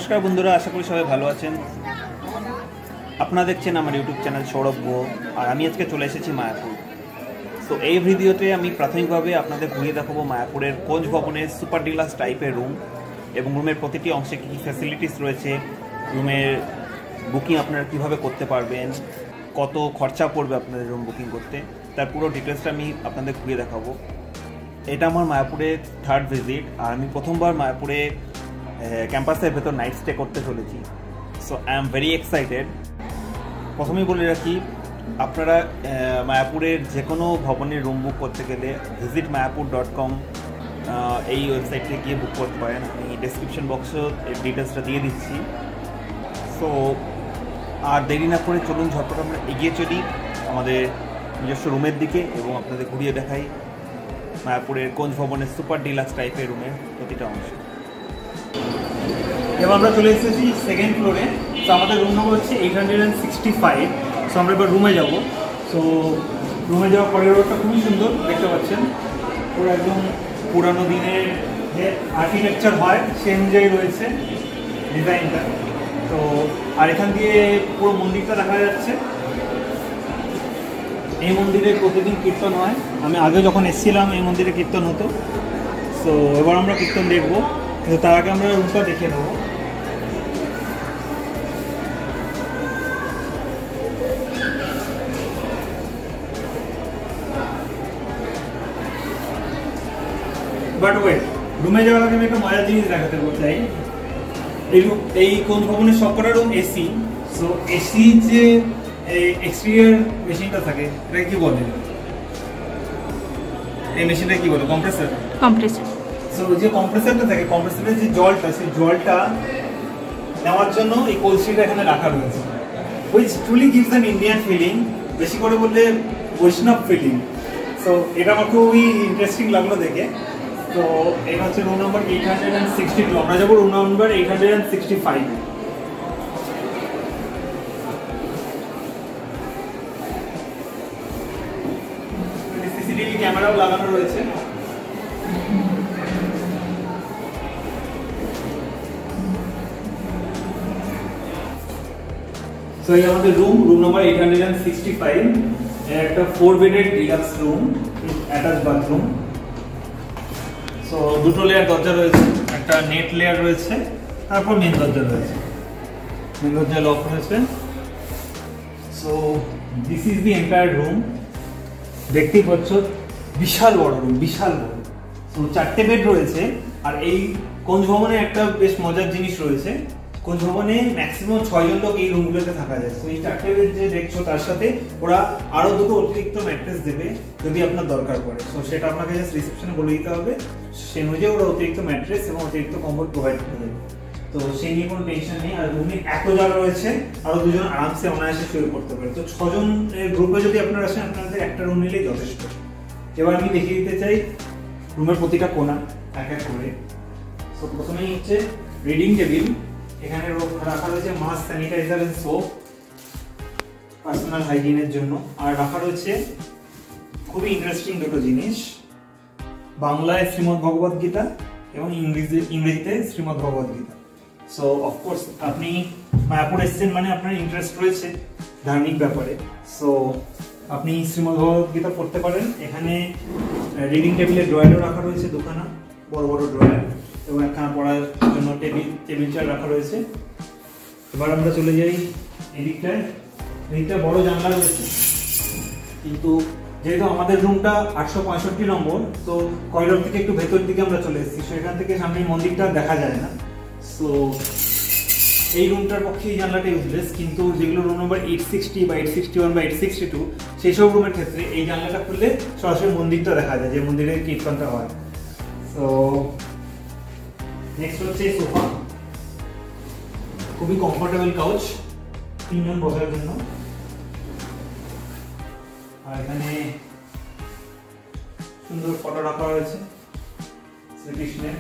নমস্কার বন্ধুরা, আশা করি সবাই ভালো আছেন। আপনারা দেখছেন আমার ইউটিউব চ্যানেল সৌরভ গো, আর আমি আজকে চলে এসেছি মায়াপুর। তো এই ভিডিওতে আমি প্রাথমিকভাবে আপনাদের ঘুরিয়ে দেখাবো মায়াপুরের কোচ ভবনের সুপার ডিলাক্স টাইপের রুম এবং রুমের প্রতিটি অংশে কী কী ফ্যাসিলিটিস রয়েছে, রুমের বুকিং আপনারা কীভাবে করতে পারবেন, কত খরচা পড়বে আপনাদের রুম বুকিং করতে, তার পুরো ডিটেলসটা আমি আপনাদের ঘুরিয়ে দেখাবো। এটা আমার মায়াপুরে থার্ড ভিজিট, আর আমি প্রথমবার মায়াপুরে ক্যাম্পাসের ভেতর নাইট স্টে করতে চলেছি। So I am very excited. প্রথমেই বলে রাখি, আপনারা মায়াপুরের যে কোনো ভবনের রুম বুক করতে গেলে visitmayapur.com এই ওয়েবসাইটে গিয়ে বুক করতে পারেন। আমি ডেসক্রিপশন বক্সেও এর ডিটেলসটা দিয়ে দিচ্ছি। সো আর দেরি না করে চলুন ঝটপট আমরা এগিয়ে চলি আমাদের নিজস্ব রুমের দিকে এবং আপনাদের ঘুরিয়ে দেখাই মায়াপুরের কোচ ভবনের সুপার ডিলাক্স টাইপের রুমের প্রতিটা অংশ। এবার আমরা চলে এসেছি সেকেন্ড ফ্লোরে। তো আমাদের রুম নম্বর হচ্ছে 865। সো আমরা এবার রুমে যাব। সো রুমে যাওয়ার করিডোরটা খুবই সুন্দর দেখতে পাচ্ছেন, পুরো একদম পুরানো দিনের যে আর্কিটেকচার হয় সেই অনুযায়ী রয়েছে ডিজাইনটা। তো আর এখান দিয়ে পুরো মন্দিরটা দেখা যাচ্ছে। এই মন্দিরে প্রতিদিন কীর্তন হয়, আমি আগে যখন এসেছিলাম এই মন্দিরে কীর্তন হতো। সো এবার আমরা কীর্তন দেখবো, কিন্তু তার আগে আমরা রুমটা দেখে নেবো। বাট ওয়েট, রুমে যাওয়ার আগে আমি একটা মজার জিনিস দেখাতে চাই। এই কোচ ভবনের সবকটা রুম এসি। সো এসি যে এক্সটেরিয়র মেশিনটা থাকে, এটা কি বলে? এই মেশিনটা কি বলে? কম্প্রেসর। সো যে কম্প্রেসরটা থাকে, কম্প্রেসরের যে জলটা, সেই জলটা নেওয়ার জন্য এই কলসিটা এখানে রাখা রয়েছে, which truly gives an Indian feeling, বেশি করে বললে বৈষ্ণব ফিলিং। সো এটা আমার খুবই ইন্টারেস্টিং লাগলো দেখে। তো এটা হচ্ছে রুম নাম্বার 862। আমরা যাবো রুম নাম্বার 865। সিসিটিভি ক্যামেরাও লাগানো রয়েছে। সো এই আমাদের রুম নাম্বার 865, একটা 4 bedded deluxe room, attach bathroom. So দুটো লেয়ার দরজা রয়েছে, একটা নেট লেয়ার রয়েছে, তারপর মেন দরজা রয়েছে, মেন দরজা লক রয়েছে। So this is the entire room. দেখতেই পাচ্ছ বিশাল বড় রুম, বিশাল বড়। সো 4টে বেড রয়েছে। আর এই কোচ ভবনে একটা বেশ মজার জিনিস রয়েছে, কোচ ভবনে ম্যাক্সিমাম 6 জন লোক এই রুমগুলোতে থাকা যায়। তো এই 4টে বেড যে দেখছো তার সাথে ওরা আরো দুটো অতিরিক্ত ম্যাট্রেস দেবে যদি আপনার দরকার পড়ে। তো সেটা আপনাকে জাস্ট রিসেপশনে বলে দিতে হবে, সে অনুযায়ী ওরা অতিরিক্ত ম্যাট্রেস এবং অতিরিক্ত কম্বল প্রোভাইড করে দেবে। তো সেই নিয়ে কোনো টেনশন নেই। আর রুমে এত জায়গা রয়েছে, আরো দুজন আরামসে অনায়াসে শুয়ে পড়তে পারে। তো 6 জনের গ্রুপে যদি আপনারা আসেন, আপনাদের একটা রুম নিলেই যথেষ্ট। এবার আমি দেখিয়ে দিতে চাই রুমের প্রতিটা কোণা এক এক করে। তো প্রথমেই হচ্ছে রিডিং টেবিল। এখানে রাখা রয়েছে mask, sanitiser and soap personal হাইজিনের জন্য। আর রাখা রয়েছে খুবই ইন্টারেস্টিং দুটো জিনিস, বাংলায় শ্রীমদ্ ভগবদ গীতা এবং ইংরেজিতে শ্রীমদ্ ভগবদ গীতা। সো অফকোর্স আপনি মায়াপুর এসেছেন মানে আপনার ইন্টারেস্ট রয়েছে ধার্মিক ব্যাপারে। সো আপনি শ্রীমদ্ ভগবদ গীতা পড়তে পারেন। এখানে রিডিং টেবিলের ড্রয়ারও রাখা রয়েছে, দুখানা বড় বড় ড্রয়ার, এবং একখানা পড়ার জন্য টেবিল চেয়ার রাখা রয়েছে। এবার আমরা চলে যাই এদিকটায়। এদিকটা বড় জানলা রয়েছে, কিন্তু যেহেতু আমাদের রুমটা 865 নম্বর, তো করিডোর থেকে একটু ভেতর দিকে আমরা চলে এসেছি। সো এখান থেকে সামনে মন্দিরটা দেখা যায় না। সো এই রুমটার পক্ষে এই জানলাটা ইউজলেস, কিন্তু যেগুলো রুম নম্বর 860 বা 861 বা 862 সেই সব রুমের ক্ষেত্রে এই জানলাটা খুললে সরাসরি মন্দিরটা দেখা যায়, যে মন্দিরের কীর্তনটা হয়। সো নেক্সট হচ্ছে সোফা, খুবই কমফোর্টেবল কাউচ 3 জন বসার জন্য। আর এখানে সুন্দর ফটো রাখা রয়েছে শ্রীকৃষ্ণের।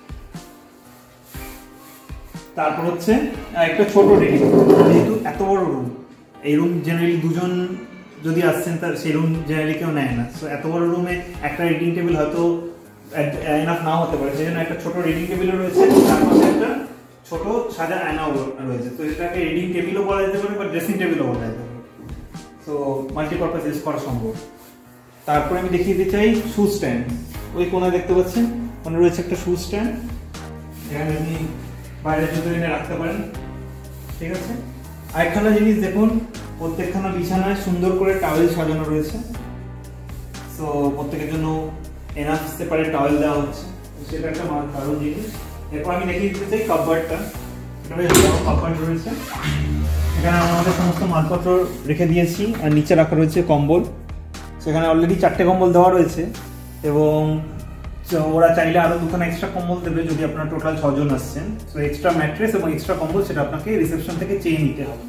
তারপর হচ্ছে একটা ছোট রেডিং। যেহেতু এত বড় রুম, এই রুম জেনারেলি 2 জন যদি আসছেন, তার সেই রুম জেনারেলি কেউ নেয় না। সো এত বড় রুমে একটা রিডিং টেবিল হয়তো এনাফ নাও হতে পারে, সেই জন্য একটা ছোট রিডিং টেবিলও রয়েছে। তার পাশে একটা ছোট সাদা আয়নাও রয়েছে। তো এটাকে রিডিং টেবিলও বলা যেতে পারে বা ড্রেসিং টেবিলও বলা যেতে পারে। তো মাল্টিপারপাস ইউজ করা সম্ভব। তারপরে আমি দেখিয়ে দিতে চাই শু স্ট্যান্ড। ওই কোণায় দেখতে পাচ্ছেন ওখানে রয়েছে একটা শু স্ট্যান্ড, এখানে আপনি বাইরের জুতো এনে রাখতে পারেন। ঠিক আছে, আরেকখানা জিনিস দেখুন, প্রত্যেকখানা বিছানায় সুন্দর করে টাওয়েল সাজানো রয়েছে। সো প্রত্যেকের জন্য এনাফ সেপারেট টাওয়েল দেওয়া হচ্ছে, সেটা একটা দারুণ জিনিস। এরপর আমি দেখিয়ে দিতে চাই কাপবোর্ডটা। এটা বেশ বড় কাপবোর্ড রয়েছে, এখানে আমাদের সমস্ত মালপত্র রেখে দিয়েছি আর নিচে রাখা রয়েছে কম্বল। সেখানে অলরেডি 4টে কম্বল দেওয়া রয়েছে এবং ওরা চাইলে আরো 2খানা এক্সট্রা কম্বল দেবে যদি আপনারা টোটাল 6 জন আসছেন। সো এক্সট্রা ম্যাট্রেস এবং এক্সট্রা কম্বল সেটা আপনাকে রিসেপশন থেকে চেয়ে নিতে হবে।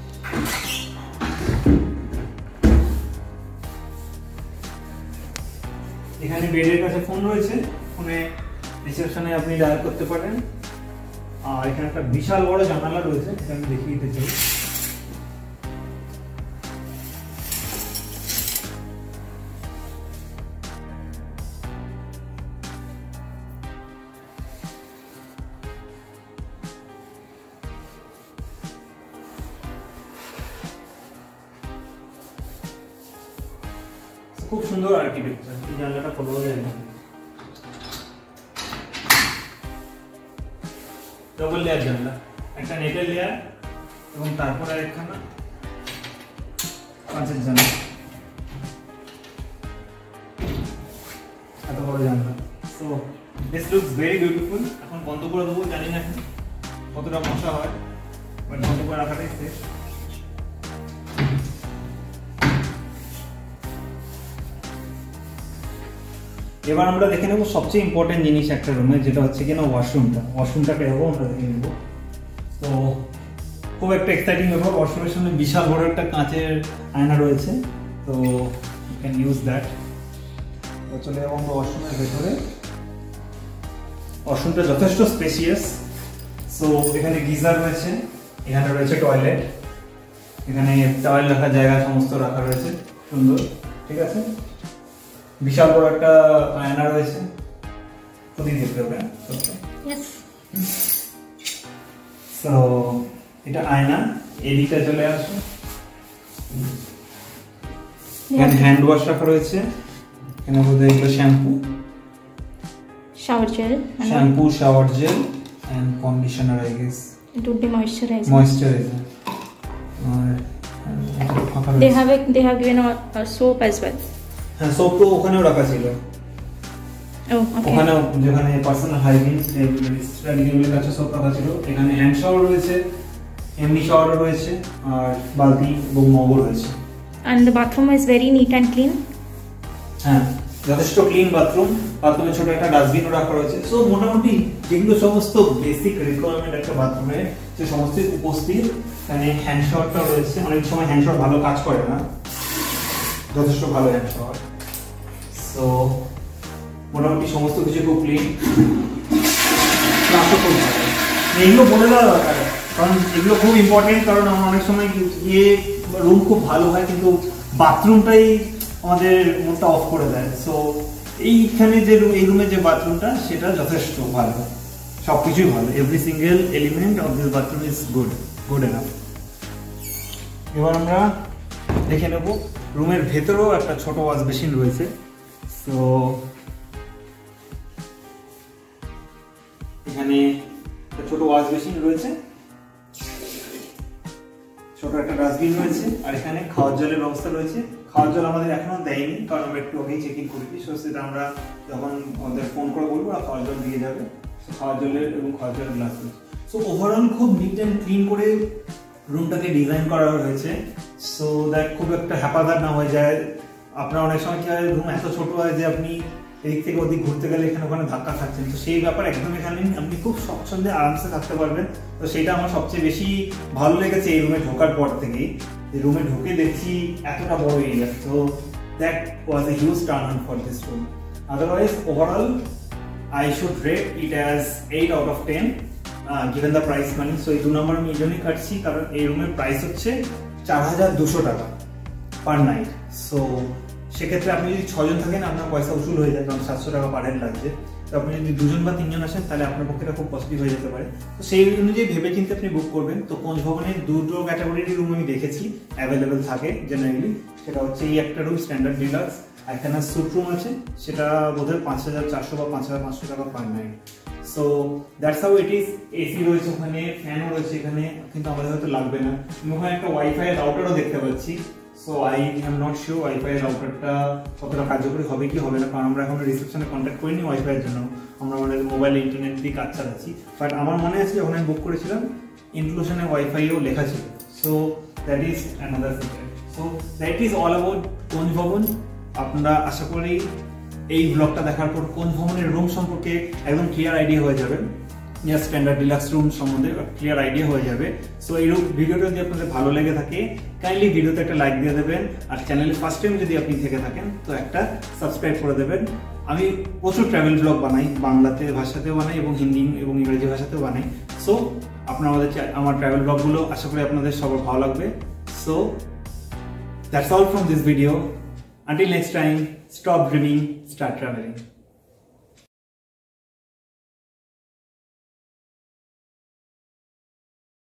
এখানে বেডের কাছে ফোন রয়েছে, ফোনে রিসেপশনে আপনি ডায়াল করতে পারেন। আর এখানে একটা বিশাল বড় জানালা রয়েছে, এটা আমি দেখিয়ে দিতে চাই। খুব সুন্দর আর্কিটেকচার, এই জানলাটা খোলা যায় না। ডবল লেয়ার জানলা, একটা নেটের লেয়ার এবং তারপরে একখানা কাঁচের জানলা, এত বড় জানলা। So this looks very beautiful. এখন বন্ধ করে দেবো, জানি না কতটা মশা হয়, বাট বন্ধ করে রাখাটাই সেফ। এবার আমরা দেখে নেবো সবচেয়ে ইম্পর্টেন্ট জিনিস একটা রুমে, যেটা হচ্ছে কিনা ওয়াশরুমটাকে এরকম আমরা দেখে নেবো। তো খুব একটা এক্সাইটিং ব্যাপার, ওয়াশরুমের সামনে বিশাল বড় একটা কাঁচের আয়না রয়েছে, তো ইউ ক্যান ইউজ দ্যাট। তো চলে যাবো আমরা ওয়াশরুমের ভেতরে। ওয়াশরুমটা যথেষ্ট স্পেসিয়াস। সো এখানে গিজার রয়েছে, এখানে রয়েছে টয়লেট, এখানে টাওয়েল রাখার জায়গা সমস্ত রাখা রয়েছে সুন্দর। ঠিক আছে, বিশাল বড় একটা আয়না রয়েছে, প্রতি দেখতে পাবেন। সো এটা আয়না, এদিকটা চলে আসো। এখানে হ্যান্ড ওয়াশ রাখা রয়েছে, এখানে বোধহয় এগুলো shower gel and conditioner, I guess it would be moisturizer. They have given a soap as well. হ্যাঁ, সোপ তো ওখানেও রাখা ছিল। ওখানে যেখানে পার্সোনাল হাইজিন স্ট্র্যাটেজিগুলোর কাছে সোপ রাখা ছিল। এখানে হ্যান্ড শাওয়ার রয়েছে, এমনি শাওয়ার রয়েছে, আর বালতি এবং মগও রয়েছে। And the bathroom is very neat and clean. হ্যাঁ, যথেষ্ট ক্লিন বাথরুম। বাথরুমে ছোট একটা ডাস্টবিনও রাখা রয়েছে। সো মোটামুটি যেগুলো সমস্ত বেসিক রিকোয়ারমেন্ট একটা বাথরুমে, সে সমস্ত উপস্থিত। এখানে হ্যান্ড শাওয়ারটাও রয়েছে, অনেক সময় হ্যান্ড শাওয়ার ভালো কাজ করে না, যথেষ্ট ভালো হ্যান্ড শাওয়ার। সো মোটামুটি সমস্ত কিছু খুব ক্লিন, এগুলো বলে দেওয়া দরকার, কারণ এগুলো খুব ইম্পর্টেন্ট। কারণ আমরা অনেক সময় গিয়ে রুম খুব ভালো হয় কিন্তু বাথরুমটাই আমাদের মুডটা অফ করে দেয়। সো এইখানে যে এই রুমের যে বাথরুমটা সেটা যথেষ্ট ভালো, সবকিছুই ভালো। Every single element of this bathroom is good enough. এবার আমরা দেখে নেব রুমের ভেতরেও একটা ছোট ওয়াশ বেসিন রয়েছে। সো এখানে একটা ছোট ওয়াশ বেসিন রয়েছে, ছোট একটা ডাস্টবিন রয়েছে, আর এখানে খাওয়ার জলের ব্যবস্থা রয়েছে। খাওয়ার জল আমাদের এখনো দেয়নি, কারণ আমরা একটু আগেই চেকিং করেছি। সো সেটা আমরা যখন আমাদের ফোন করে বলবো আর খাওয়ার জল দিয়ে যাবে। খাওয়ার জলের এবং খাওয়ার জলের গ্লাস রয়েছে। সো ওভারঅল খুব নিট অ্যান্ড ক্লিন করে রুমটাকে ডিজাইন করা হয়েছে, সো দ্যাট খুব একটা হ্যাপাদার না হয়ে যায়। আপনার অনেক সময় কি হয়, রুম এত ছোট হয় যে আপনি এদিক থেকে ওদিক ঘুরতে গেলে এখানে ওখানে ধাক্কা খাচ্ছেন। তো সেই ব্যাপার একদম এখানে আপনি খুব স্বচ্ছন্দে আরামসে থাকতে পারবেন। তো সেটা আমার সবচেয়ে বেশি ভালো লেগেছে এই রুমে ঢোকার পর থেকেই। এই রুমে ঢুকে দেখছি এতটা বড় এরিয়া, তো that was a huge turn on for this room. Otherwise overall I should rate it as 8 out of 10 given the price money. So এই 2 নম্বর আমি এই জন্যই কাটছি কারণ এই রুমের প্রাইস হচ্ছে 4200 টাকা পার নাইট। সো সেক্ষেত্রে আপনি যদি 6 জন থাকেন আপনার পয়সা উসুল হয়ে যায়, কারণ 700 টাকা পার হেড লাগছে। তো আপনি যদি 2 জন বা 3 জন আসেন তাহলে আপনার পক্ষে এটা খুব কস্টলি হয়ে যেতে পারে। তো সেই অনুযায়ী ভেবে চিন্তে আপনি বুক করবেন। তো কোচ ভবনের দুটো ক্যাটাগরির রুম আমি দেখেছি অ্যাভেলেবেল থাকে জেনারেলি। সেটা হচ্ছে এই একটা রুম স্ট্যান্ডার্ড ডিলাক্স, এখানে স্যুট রুম আছে, সেটা বোধহয় 5400 বা 5500 টাকা per night. So that's how it is. AC রয়েছে ওখানে, ফ্যানও রয়েছে এখানে, কিন্তু আমাদের হয়তো লাগবে না। আমি ওখানে একটা ওয়াইফাই রাউটারও দেখতে পাচ্ছি। So I am not sure wifi রাউটারটা কতটা কার্যকরী হবে কি হবে না, কারণ আমরা এখন রিসেপশনে কন্ট্যাক্ট করিনি ওয়াইফাই এর জন্য, আমরা আমাদের মোবাইল ইন্টারনেট দিয়ে কাজ চালাচ্ছি। বাট আমার মনে আছে যখন আমি বুক করেছিলাম ইনক্লুশনে ওয়াইফাইও লেখা ছিল। So that is another secret. So that is all about Koch Bhavan. আপনারা আশা করি এই ব্লগটা দেখার পর কোচ ভবনের রুম সম্পর্কে একদম ক্লিয়ার আইডিয়া হয়ে যাবে, স্ট্যান্ডার্ড ডিলাক্স রুম সম্বন্ধে ক্লিয়ার আইডিয়া হয়ে যাবে। সো এই ভিডিওটা যদি আপনাদের ভালো লেগে থাকে কাইন্ডলি ভিডিওতে একটা লাইক দিয়ে দেবেন, আর চ্যানেলে ফার্স্ট টাইম যদি আপনি থেকে থাকেন তো একটা সাবস্ক্রাইব করে দেবেন। আমি প্রচুর ট্রাভেল ব্লগ বানাই, বাংলাতে ভাষাতেও বানাই এবং হিন্দি এবং ইংরেজি ভাষাতেও বানাই। সো আপনারা আমার ট্রাভেল ব্লগগুলো আশা করি আপনাদের সবার ভালো লাগবে। So that's all from this video. Until next time, stop dreaming, start traveling.